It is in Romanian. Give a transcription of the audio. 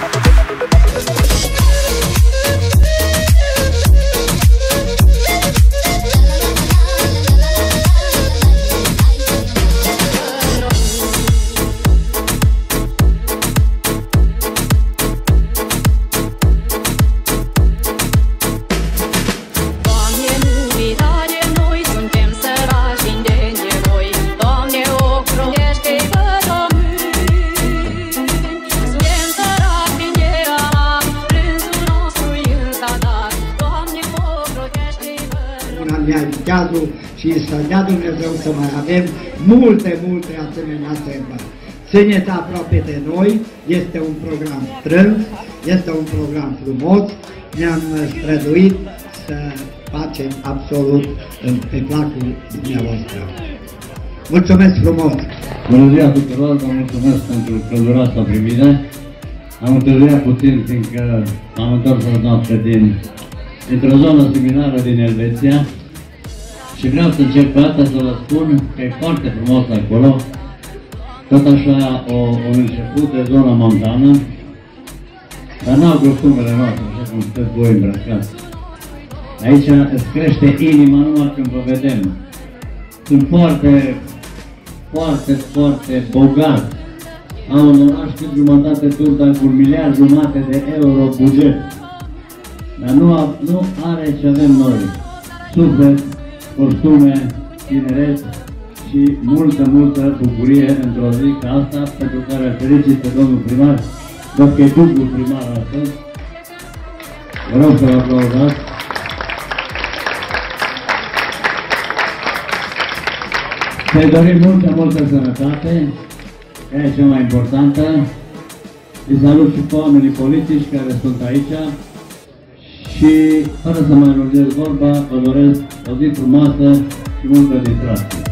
Și să dea Dumnezeu să mai avem multe asemenea sărbători. Țineți aproape de noi, este un program strâns, este un program frumos, ne-am străduit să facem absolut pe placul dumneavoastră. Mulțumesc frumos! Bună ziua tuturor, vă mulțumesc pentru călduroasa primire. Am întârziat puțin, fiindcă m-am întors o noapte dintr-o zonă similară din Elveția. Și vreau să încep pe asta să vă spun că e foarte frumos acolo. Tot așa o început de zona montană, dar n-au costumele noastre, așa cum sunteți voi îmbrăcați. Aici îți crește inima numai când vă vedem. Sunt foarte bogați. Au un oraș cât jumătate Turda cu 1,5 miliarde de euro buget. Dar nu are ce avem noi. Suflet, costume, tineret și multă bucurie într-o zi ca asta, pentru care îl felicit pe domnul primar, văd că e dublu primar astăzi. Vă rog să vă aplaudați. Să-i dorim multă sănătate, care e cea mai importantă. Îi salut și pe oamenii politici care sunt aici. Și, fără să mai lungesc vorba, vă doresc o zi frumoasă și multă distracție.